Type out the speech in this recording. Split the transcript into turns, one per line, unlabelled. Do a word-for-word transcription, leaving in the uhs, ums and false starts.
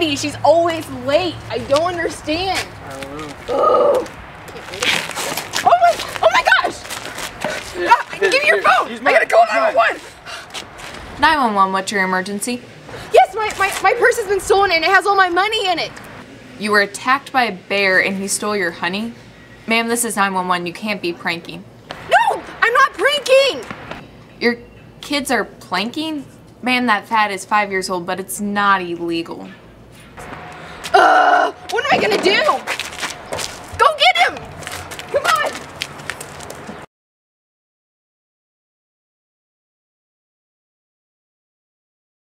me. She's always late. I don't understand.
I don't know.
Ugh. Oh my, oh my gosh! Ah, give me your phone! I gotta call nine one one!
nine one one, what's your emergency?
Yes, my, my, my purse has been stolen and it has all my money in it.
You were attacked by a bear and he stole your honey? Ma'am, this is nine one one. You can't be pranking.
No, I'm not pranking!
Your kids are planking? Ma'am, that fat is five years old, but it's not illegal.
Uh, what am I gonna do?